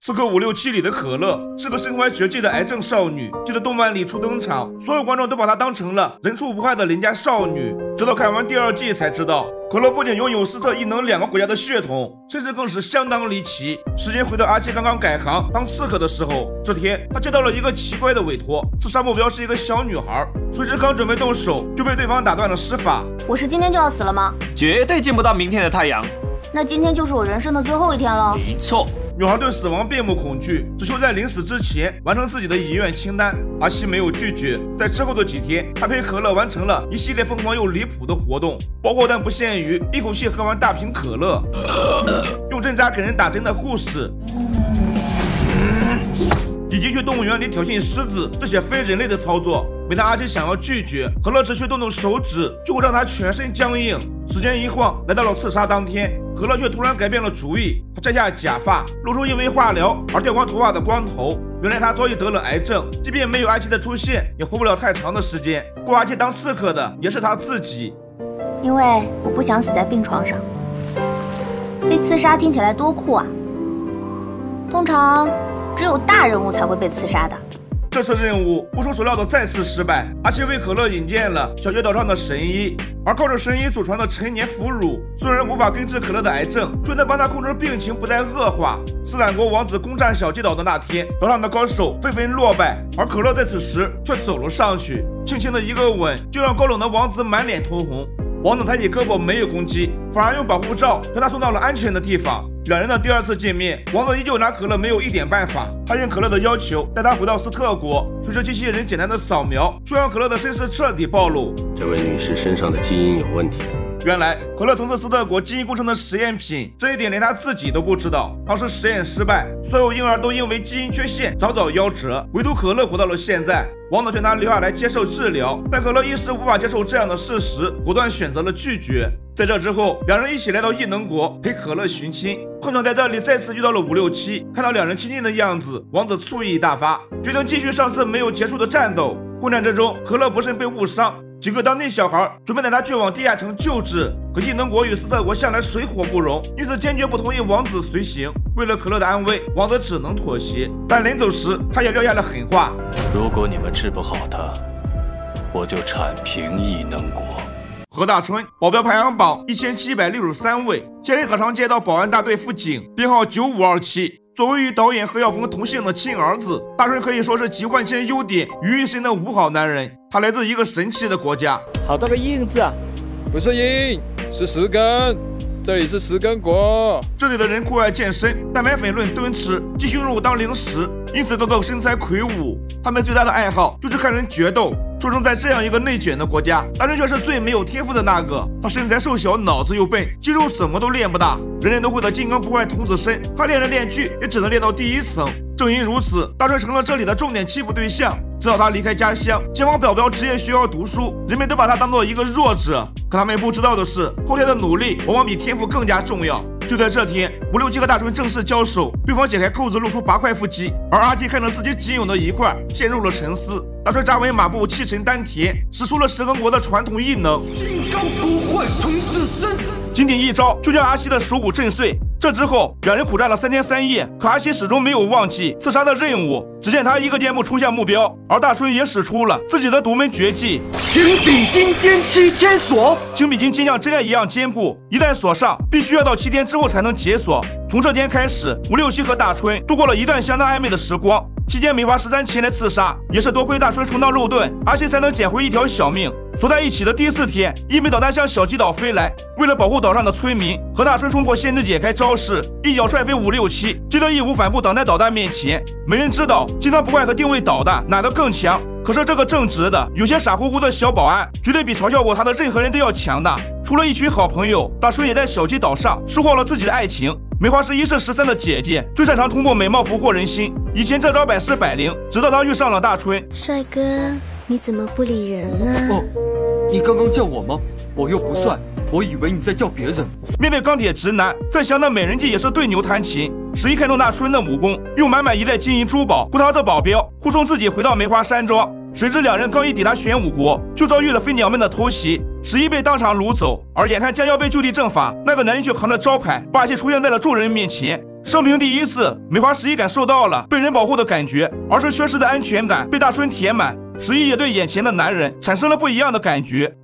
刺客567里的可乐是个身怀绝技的癌症少女，记得动漫里初登场，所有观众都把她当成了人畜无害的邻家少女。直到看完第2季才知道，可乐不仅拥有斯特异能2个国家的血统，甚至更是相当离奇。时间回到阿七刚刚改行当刺客的时候，这天他接到了一个奇怪的委托，刺杀目标是一个小女孩，谁知刚准备动手就被对方打断了施法。 我是今天就要死了吗？ 绝对见不到明天的太阳。 那今天就是我人生的最后一天了。 没错。 女孩对死亡并不恐惧，只求在临死之前完成自己的遗愿清单。阿西没有拒绝，在之后的几天，他陪可乐完成了一系列疯狂又离谱的活动，包括但不限于一口气喝完大瓶可乐，用针扎给人打针的护士，以及去动物园里挑衅狮子这些非人类的操作。每当阿七想要拒绝，可乐只需动动手指就会让他全身僵硬。时间一晃，来到了刺杀当天，可乐却突然改变了主意。他摘下假发，露出因为化疗而掉光头发的光头。原来他早已得了癌症，即便没有阿七的出现，也活不了太长的时间。雇阿七当刺客的也是他自己。 因为我不想死在病床上。被刺杀听起来多酷啊！通常只有大人物才会被刺杀的。 这次任务不出所料的再次失败，阿七为可乐引荐了小街岛上的神医，而靠着神医祖传的陈年腐乳，虽然无法根治可乐的癌症，却能帮他控制病情不再恶化。斯坦国王子攻占小街岛的那天，岛上的高手纷纷落败，而可乐在此时却走了上去，轻轻的一个吻就让高冷的王子满脸通红。王子抬起胳膊没有攻击，反而用保护罩将他送到了安全的地方。两人的第2次见面，王子依旧拿可乐没有一点办法。他应可乐的要求带他回到斯特国，随着机器人简单的扫描，却让可乐的身世彻底暴露。 这位女士身上的基因有问题。 原来可乐从事斯特国基因工程的实验品，这一点连他自己都不知道。当时实验失败，所有婴儿都因为基因缺陷早早夭折，唯独可乐活到了现在。王子劝他留下来接受治疗，但可乐一时无法接受这样的事实，果断选择了拒绝。在这之后，两人一起来到异能国陪可乐寻亲，碰巧在这里再次遇到了567。看到两人亲近的样子，王子醋意大发，决定继续上次没有结束的战斗。混战之中，可乐不慎被误伤，几个当地小孩准备带他去往地下城救治，可异能国与斯特国向来水火不容，因此坚决不同意王子随行。为了可乐的安危，王子只能妥协，但临走时他也撂下了狠话： 如果你们治不好他，我就铲平异能国。 何大春，保镖排行榜1763位，现任葛长街道保安大队副警，编号9527。作为与导演何小峰同姓的亲儿子，大春可以说是集万千优点于一身的五好男人。他来自一个神奇的国家， 好大个印字啊！不是印，是石根。这里是石根国。 这里的人酷爱健身，蛋白粉论吨吃，鸡胸肉当零食，因此个个身材魁梧。他们最大的爱好就是看人决斗。出生在这样一个内卷的国家，大春却是最没有天赋的那个。他身材瘦小，脑子又笨，肌肉怎么都练不大。人人都会的金刚不坏童子身，他练来练去也只能练到第1层。正因如此，大春成了这里的重点欺负对象。直到他离开家乡，前往表职业学校读书，人们都把他当做一个弱者。可他们不知道的是，后天的努力往往比天赋更加重要。就在这天，567和大春正式交手，对方解开扣子露出8块腹肌，而阿基看着自己仅有的1块，陷入了沉思。大春扎稳马步，气沉丹田，使出了石根国的传统异能金刚不坏童子身， 仅仅一招就将阿西的手骨震碎。这之后，两人苦战了3天3夜，可阿西始终没有忘记刺杀的任务。只见他一个箭步冲向目标，而大春也使出了自己的独门绝技情比金坚7天锁。 情比金金像针一样坚固，一旦锁上，必须要到7天之后才能解锁。从这天开始，567和大春度过了一段相当暧昧的时光。期间美花13前来刺杀，也是多亏大春充当肉盾，阿西才能捡回一条小命。锁在一起的第4天，一枚导弹向小鸡岛飞来，为了保护岛上的村民，何大春冲破限制解开招式，一脚踹飞567，接着义无反顾挡在导弹面前。没人知道金刚不坏和定位导弹哪个更强，可是这个正直的有些傻乎乎的小保安，绝对比嘲笑过他的任何人都要强大。除了一群好朋友，大春也在小鸡岛上收获了自己的爱情。梅花是1世13的姐姐，最擅长通过美貌俘获人心，以前这招百试百灵，直到她遇上了大春。 帅哥，你怎么不理人呢？ 哦，你刚刚叫我吗？我又不帅，我以为你在叫别人。 面对钢铁直男，再强的美人计也是对牛弹琴。11看中大春的武功，用满满1袋金银珠宝雇他这保镖，护送自己回到梅花山庄。谁知两人刚一抵达玄武国，就遭遇了飞鸟们的偷袭，11被当场掳走。而眼看将要被就地正法，那个男人却扛着招牌霸气出现在了众人面前。 生平第一次，梅花11感受到了被人保护的感觉，儿时缺失的安全感被大春填满，11也对眼前的男人产生了不一样的感觉。